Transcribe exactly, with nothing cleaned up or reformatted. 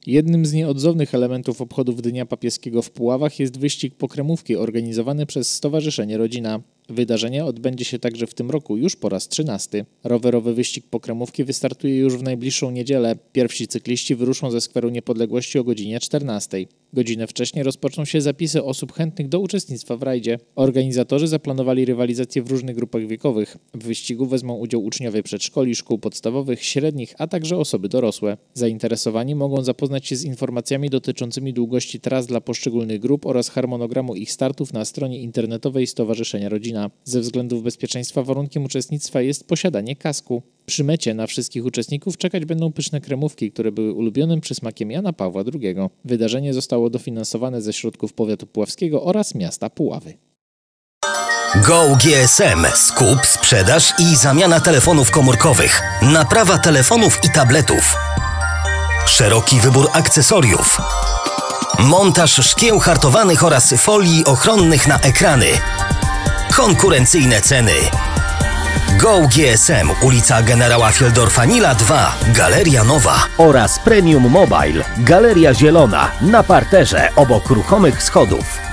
Jednym z nieodzownych elementów obchodów Dnia Papieskiego w Puławach jest wyścig po kremówki organizowany przez Stowarzyszenie Rodzina. Wydarzenie odbędzie się także w tym roku już po raz trzynasty. Rowerowy wyścig po kremówki wystartuje już w najbliższą niedzielę. Pierwsi cykliści wyruszą ze Skweru Niepodległości o godzinie czternastej. Godzinę wcześniej rozpoczną się zapisy osób chętnych do uczestnictwa w rajdzie. Organizatorzy zaplanowali rywalizację w różnych grupach wiekowych. W wyścigu wezmą udział uczniowie przedszkoli, szkół podstawowych, średnich, a także osoby dorosłe. Zainteresowani mogą zapoznać się z informacjami dotyczącymi długości tras dla poszczególnych grup oraz harmonogramu ich startów na stronie internetowej Stowarzyszenia Rodzina. Ze względów bezpieczeństwa warunkiem uczestnictwa jest posiadanie kasku. Przy mecie na wszystkich uczestników czekać będą pyszne kremówki, które były ulubionym przysmakiem Jana Pawła drugiego. Wydarzenie zostało dofinansowane ze środków powiatu puławskiego oraz miasta Puławy. Go G S M. Skup, sprzedaż i zamiana telefonów komórkowych. Naprawa telefonów i tabletów. Szeroki wybór akcesoriów. Montaż szkieł hartowanych oraz folii ochronnych na ekrany. Konkurencyjne ceny. Go G S M, ulica Generała Fieldorfa-Nila dwa, Galeria Nowa. Oraz Premium Mobile, Galeria Zielona, na parterze obok ruchomych schodów.